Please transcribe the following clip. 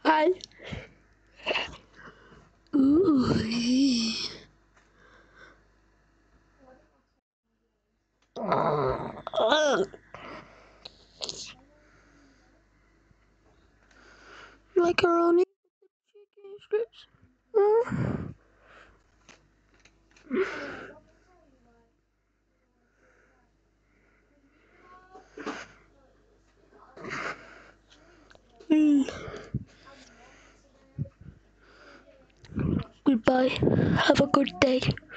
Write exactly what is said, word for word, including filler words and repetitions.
Hi. Ooh. Macaroni chicken strips. Mm. Mm. Goodbye. Have a good day.